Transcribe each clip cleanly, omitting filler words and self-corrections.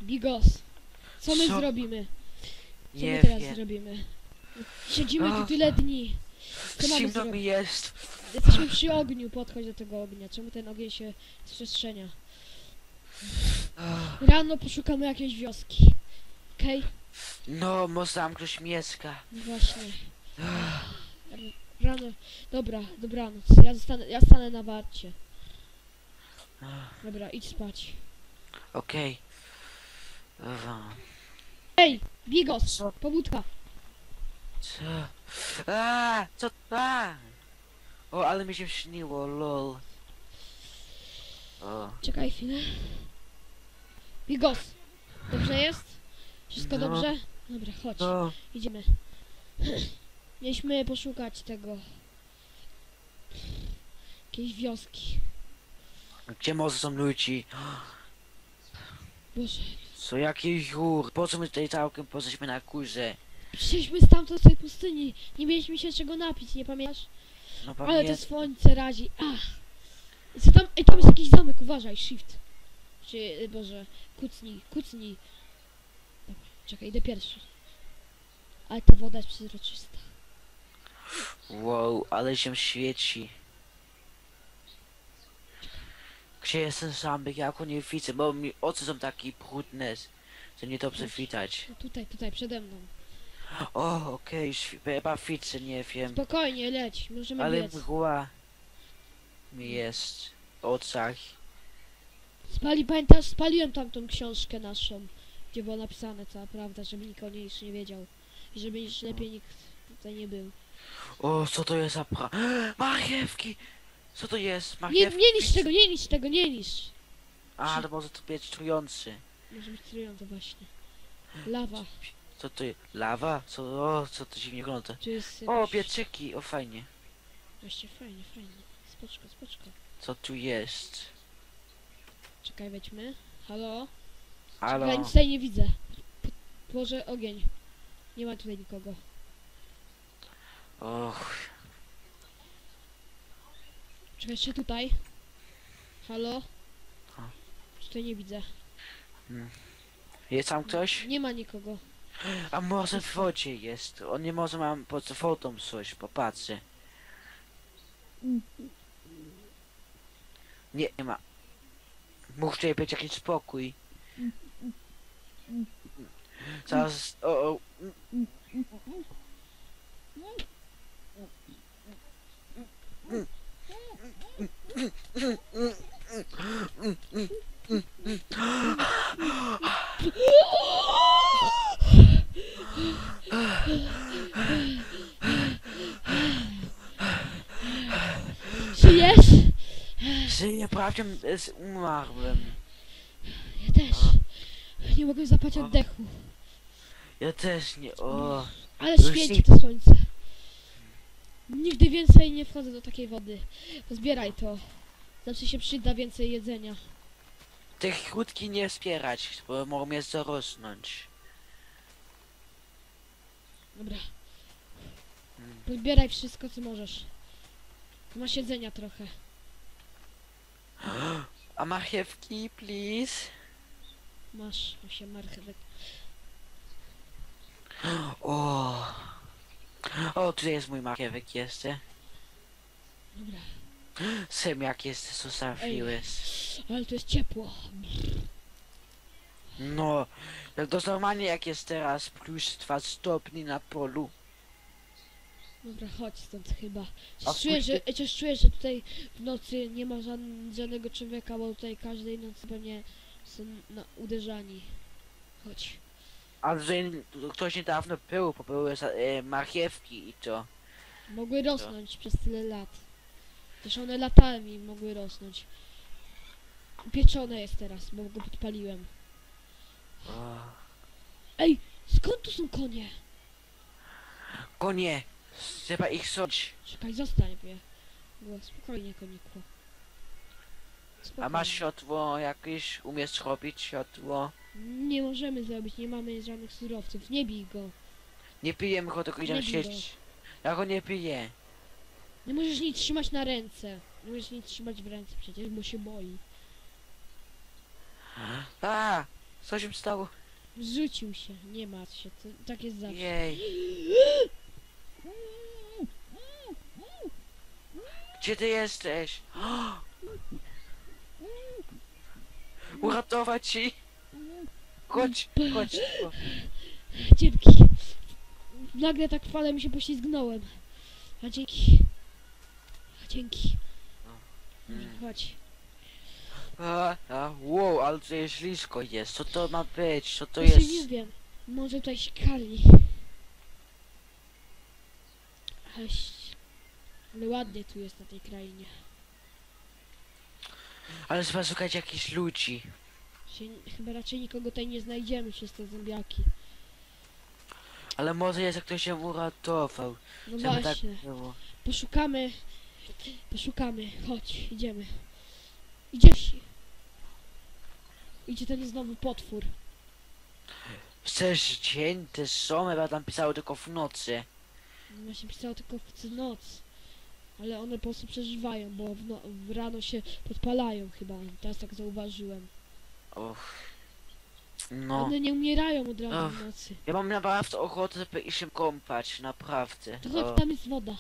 Bigos, co my Co? zrobimy? Co my Nie teraz wiem. zrobimy? Siedzimy tu Ach. tyle dni. Co mamy Zimno mi zrobić? jest. Jesteśmy przy ogniu, podchodź do tego ognia. Czemu ten ogień się rozprzestrzenia? Ach. Rano poszukamy jakiejś wioski. Okej? No, może tam ktoś mieszka. No właśnie. Ach. Rano. Dobra, dobranoc. Ja stanę na warcie. Dobra, idź spać. Okej. Dobra. Ej! Bigos! Co? Pobudka! Co? Co? O, ale mi się śniło, lol. O. Czekaj chwilę. Bigos! Dobrze jest? Wszystko No. dobrze? Dobra, chodź. No. Idziemy. Mieliśmy poszukać tego. Jakiejś wioski. Gdzie może są ludzi? Boże. Co, jakich gór? Po co my tutaj całkiem poszliśmy na górze? Przyszliśmy stamtąd z tej pustyni. Nie mieliśmy się czego napić, nie pamiętasz? No Ale to pamiętam. słońce razi. Ach. I co tam? Ej, tam jest jakiś zamek, uważaj, shift. Czy, Boże, kucnij. Dobra, czekaj, idę pierwszy. Ale ta woda jest przezroczysta. Wow, ale się świeci. Gdzie jest ten zamek? Ja go nie widzę, bo mi oczy są takie brudne, że nie dobrze widać. No tutaj, przede mną. O, okej, chyba widzę, nie wiem. Spokojnie, leć, możemy Ale biec. mgła mi jest w oczach. Pamiętasz, spaliłem tamtą książkę naszą, gdzie było napisane cała prawda, żeby nikt o niej jeszcze nie wiedział. I żeby już lepiej nikt tutaj nie był. O, co to jest za marchewki! Co to jest? Nie, Marchewki? nie niszcz tego, nie niszcz tego, nie niszcz. A, to może to być trujący. Może być trujące właśnie. Lawa. Co to jest? Lawa? Co to dziwnie wygląda? Tu jest O, jakaś... pieczyki, o fajnie. Właśnie fajnie. Spoczko. Co tu jest? Czekaj, weźmy. Halo? Halo? Ja nic tutaj nie widzę. Położę ogień. Nie ma tutaj nikogo. Och, Czekaj, jeszcze tutaj. Halo? A. Tutaj nie widzę. jest tam ktoś? Nie ma nikogo. A może w wodzie jest? On nie może mam pod wodą coś, popatrzę. Nie ma. Musi być jakiś spokój. Zaraz, o. Żyjesz? Żyję, prawdzie umarłem. Ja też. Nie mogę zapać oddechu. Ja też nie, o. Ale Już świeci nie- to słońce. Nigdy więcej nie wchodzę do takiej wody. Pozbieraj to. Zawsze się przyda więcej jedzenia. Tych łódki nie wspierać, bo mogą mnie zarosnąć. Dobra. Mm. Pozbieraj wszystko, co możesz. Masz jedzenia trochę. A marchewki, please? Masz 8 marchewek. O. O, tutaj jest mój marchewek jeszcze. Dobra. Ziemniak jest, co zawiłeś. Ale to jest ciepło. No, jak to normalnie jak jest teraz plus 2 stopni na polu. Dobra, chodź stąd chyba. A Chociaż czuję, że tutaj w nocy nie ma żadnego człowieka, bo tutaj każdej nocy pewnie są uderzani. Chodź. Ale tutaj ktoś niedawno był, bo były marchewki i to. Mogły rosnąć przez tyle lat. Też one latami mogły rosnąć. Upieczone jest teraz, bo go podpaliłem. O. Ej, skąd tu są konie? Konie! Trzeba ich soć. Czekaj, zostań mnie. Było spokojnie, koniku. A masz światło jakieś? Umiesz robić światło? Nie możemy zrobić, nie mamy żadnych surowców. Nie bij go. Nie pijemy go, tylko idziemy Nie bij siedzieć. Ja go nie piję. Nie możesz nic trzymać na ręce. Nie możesz nic trzymać w ręce przecież, bo się boi. A! Co się stało? Zrzucił się, nie martw się, to, tak jest zawsze. Jej. Gdzie ty jesteś? Uratować ci? Chodź, chodź. O, Dzięki. Nagle tak fale mi się poślizgnąłem. A dzięki. A dzięki. Chodź. Wow, ale tutaj ślisko jest. Co to ma być? Co to Właśnie jest? nie wiem. Może tutaj się kali. Ale ładnie tu jest na tej krainie. Ale trzeba szukać jakichś ludzi. Chyba raczej nikogo tutaj nie znajdziemy przez te zombiaki. Ale może jest ktoś się uratował. No Żeby tak właśnie. było. Poszukamy. Poszukamy. Chodź, idziemy. Idziesz. Idzie ten znowu potwór. Chcesz dzień, też są, chyba tam pisało tylko w nocy. Właśnie pisało tylko w noc. Ale one po prostu przeżywają, bo w rano się podpalają chyba. Teraz tak zauważyłem. Och. No. One nie umierają od rana w Och. nocy. Ja mam naprawdę ochotę, żeby iść się kąpać, naprawdę. To chodź, tam jest woda.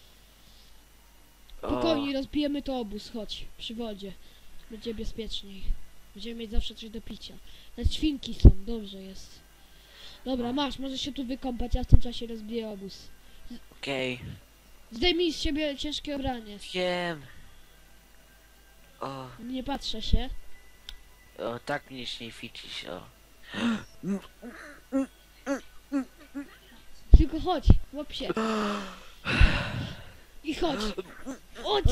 O. Spokojnie, rozbijemy to obóz, chodź. Przy wodzie. Będzie bezpieczniej. Będziemy mieć zawsze coś do picia. Nawet świnki są, dobrze jest. Dobra, masz, możesz się tu wykąpać, ja w tym czasie rozbiję obóz. Okej. Zdejmij z siebie ciężkie ubranie. Wiem. O, Nie patrzę się. tak mnie nie widzisz, o. Tylko chodź, łap się. I chodź. Chodź.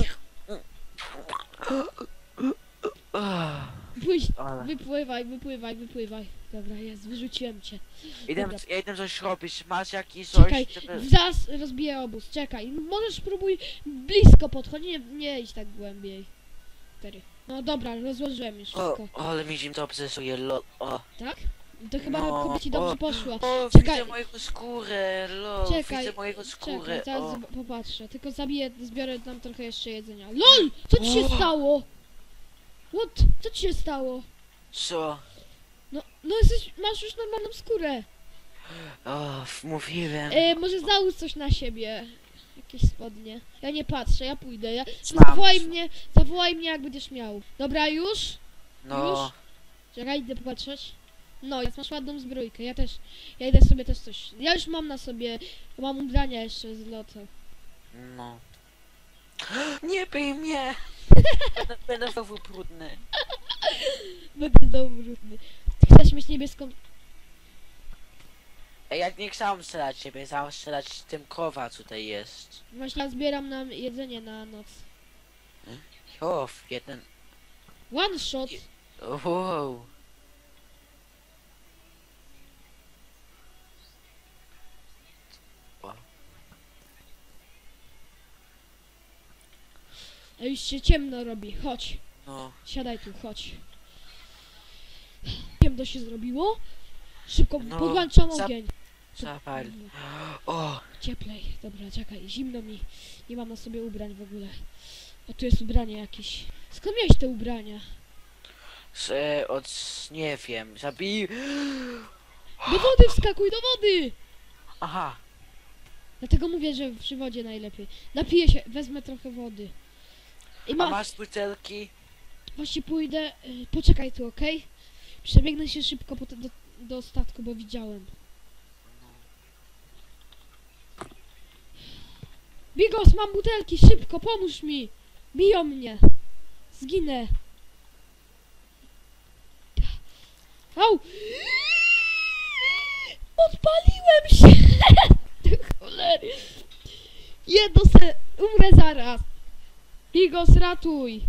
Pójdź. Ale. Wypływaj. Dobra, jest, wyrzuciłem cię. Dobra. Ja idę coś robić, masz jakiś coś, Czekaj, żeby... zaraz rozbiję obóz, czekaj. Możesz spróbuj blisko podchodzić, nie idź tak głębiej. 4. No dobra, rozłożyłem już wszystko. Ale mi się to obsesuje, lol, o. Tak? To chyba No, chyba ci dobrze poszło. O, Czekaj. widzę mojego skórę, lol, Czekaj, widzę mojego skórę, Czekaj, zaraz o. popatrzę. Tylko zbiorę tam trochę jeszcze jedzenia. LOL! Co ci się O. stało? What? Co ci się stało? Co? No masz już normalną skórę. O, mówiłem. Może załóż coś na siebie. Jakieś spodnie. Ja nie patrzę, ja pójdę. Mam. Zawołaj mnie jak będziesz miał. Dobra, już? No, Czekaj, idę popatrzeć. No, jest, masz ładną zbrójkę. Ja idę sobie też coś. Ja już mam na sobie. Mam ubrania jeszcze z lotu. no. Nie bij mnie! Będę znowu brudny. Będę znowu brudny. Chcesz mieć niebieską... Ej, ja nie chciałem strzelać ciebie, chciałem strzelać tym krowa, co tutaj jest. Właśnie ja zbieram nam jedzenie na noc. O, jeden... One shot. Wow. A już się ciemno robi. Chodź. No, Siadaj tu, chodź. Ciemno się zrobiło. Szybko No, podłączam za- ogień. zapal. O, Cieplej. Dobra, czekaj. Zimno mi. Nie mam na sobie ubrań w ogóle. A tu jest ubranie jakieś. Skąd miałeś te ubrania? nie wiem, zabij... Do wody wskakuj, do wody! Aha, Dlatego mówię, że przy wodzie najlepiej. Napiję się, wezmę trochę wody. I a masz butelki? Właśnie pójdę... poczekaj tu, okej? Przebiegnę się szybko do statku, bo widziałem. Bigos, mam butelki, szybko, pomóż mi! Biją mnie! Zginę! Au! Odpaliłem się! Cholery! Jedno se... Umrę zaraz! Bigos, ratuj!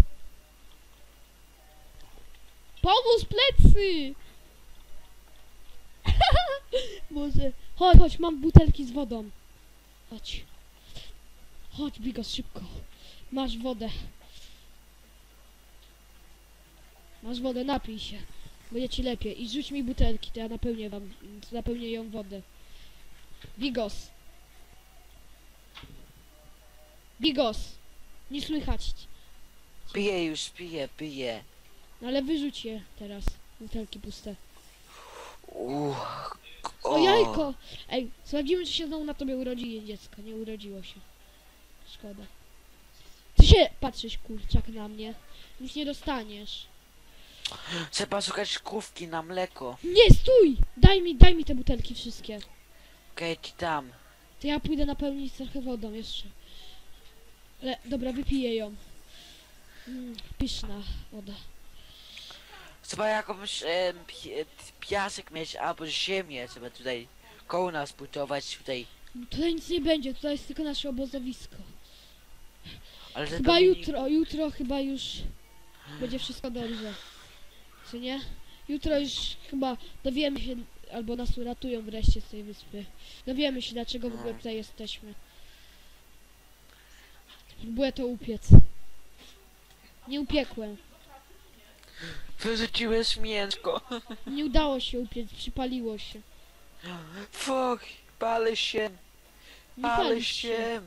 Pomóż plecy! Boże. Chodź, mam butelki z wodą. Chodź. Chodź, Bigos, szybko. Masz wodę. Masz wodę, napij się. Będzie ci lepiej. I rzuć mi butelki, to ja napełnię ją wodę. Bigos. Bigos. Nie słychać. Piję już, piję. No ale wyrzuć je teraz. Butelki puste. O jajko! Ej, sprawdzimy, czy się znowu na tobie urodzi dziecko. Nie urodziło się. Szkoda. Ty się patrzysz, kurczak, na mnie. Nic nie dostaniesz. Trzeba szukać krówki na mleko. Nie, stój! Daj mi te butelki wszystkie. Okej, ci dam. To ja pójdę napełnić trochę wodą jeszcze. Ale, dobra, wypiję ją. Pyszna woda. Trzeba jakąś piasek mieć albo ziemię. Trzeba tutaj koło nas budować tutaj. Tutaj nic nie będzie, tutaj jest tylko nasze obozowisko. Ale to Chyba mi- jutro chyba już będzie wszystko dobrze. Co nie? Jutro już chyba dowiemy się, albo nas uratują wreszcie z tej wyspy. Dowiemy się, dlaczego w ogóle tutaj jesteśmy. Próbuję to upiec. Nie upiekłem. Wyrzuciłeś mięsko. Nie udało się upiec, przypaliło się. Fuck, palę się. Nie Palę palisz się.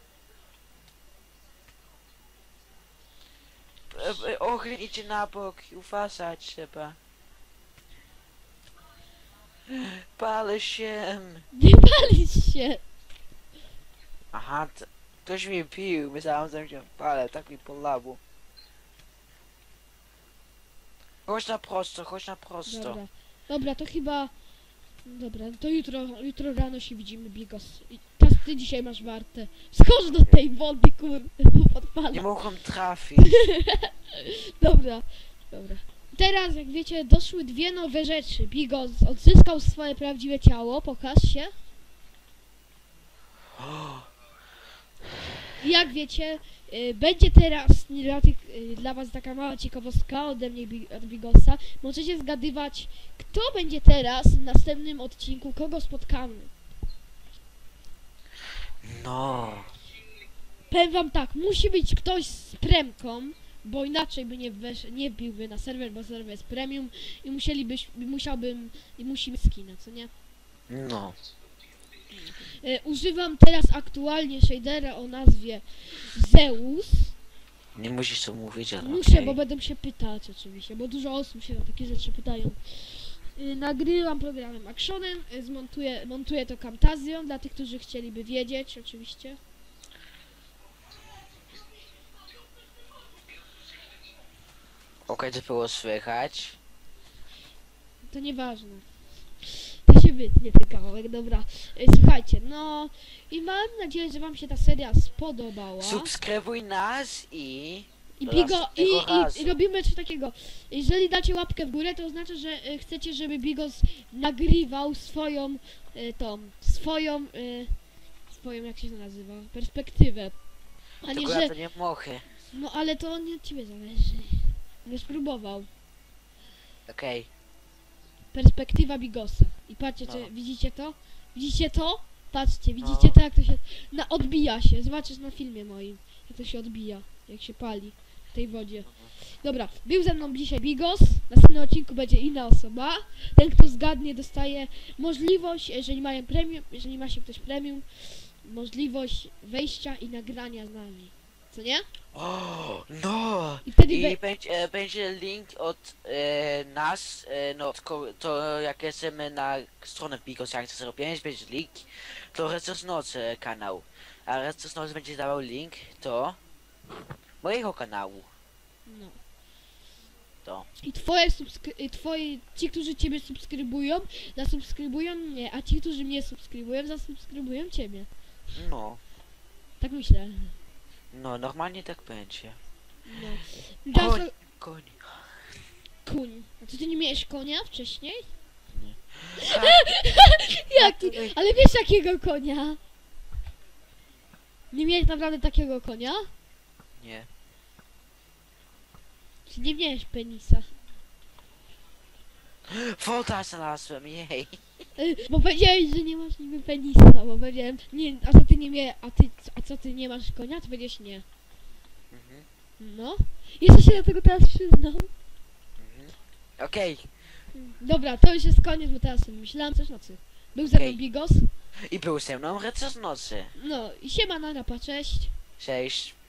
Ogień idzie na bok, uważać trzeba. Palę się. Nie palisz się! Aha, ktoś mi pił, myślałem, że się palę, tak mi polało. Chodź na prosto, chodź na prosto. Dobra. Dobra, to chyba... Dobra, to jutro rano się widzimy, Bigos. I teraz ty dzisiaj masz wartę. Skocz do tej wody, podpala. Nie mogłem trafić. Dobra. Teraz, jak wiecie, doszły dwie nowe rzeczy. Bigos odzyskał swoje prawdziwe ciało, pokaż się. I jak wiecie, będzie teraz dla was taka mała ciekawostka ode mnie, od Bigosa. Możecie zgadywać, kto będzie teraz w następnym odcinku, kogo spotkamy. No. Powiem wam tak, musi być ktoś z premką, bo inaczej by nie wbiłby na serwer, bo serwer jest premium i musimy skina, co nie? No. Używam teraz aktualnie shadera o nazwie Zeus. Nie musisz to mówić, ale Muszę, okej. bo będą się pytać oczywiście, bo dużo osób się na takie rzeczy pytają. Nagrywam programem Actionem, montuję to Camtasią, dla tych, którzy chcieliby wiedzieć oczywiście. Okej, to było słychać. To nieważne. To się wytnie ten kawałek, dobra. Słuchajcie, no i mam nadzieję, że wam się ta seria spodobała. Subskrybuj nas i... I, do Bigo, następnego razu. i robimy coś takiego. Jeżeli dacie łapkę w górę, to oznacza, że chcecie, żeby Bigos nagrywał swoją jak się to nazywa, perspektywę. A nie, Tylko że... ja to nie mogę. No ale to nie od ciebie zależy. Nie spróbował. Okej. Perspektywa Bigosa. I patrzcie, czy No. widzicie to? Widzicie to? Patrzcie, No. widzicie to, jak to się... odbija się. Zobaczysz na filmie moim, jak to się odbija. Jak się pali w tej wodzie. Dobra, był ze mną dzisiaj Bigos. W następnym odcinku będzie inna osoba. Ten, kto zgadnie, dostaje możliwość, jeżeli ma się ktoś premium, możliwość wejścia i nagrania z nami. Co nie? O, no! I wtedy I będzie link od nas, to jak jesteśmy na stronę Bigos05, będzie link do Recenznocy kanał. A Recenznocy będzie dawał link do mojego kanału. No. To. I ci, którzy ciebie subskrybują, zasubskrybują mnie, a ci, którzy mnie subskrybują, zasubskrybują ciebie. No. Tak myślę. No, normalnie tak będzie. No. Teraz Koń, koń. Kuń. A co ty nie miałeś konia wcześniej? Nie. Jaki? Ale wiesz jakiego konia? Nie miałeś naprawdę takiego konia? Nie. Czy nie miałeś penisa? Woda znalazłem, jej. Bo powiedziałeś, że nie masz niby penisa, bo powiedziałem, nie, a co ty nie miałeś, a co ty nie masz konia? To powiedziałeś nie. Mhm. No. Jeszcze się do tego teraz przyznam. Mhm. Okej. Dobra, to już jest koniec, bo teraz sobie myślałam coś nocy. Był ze mną Okej. Bigos. I był ze mną Recenznocy. No i siema, napa, cześć. Cześć.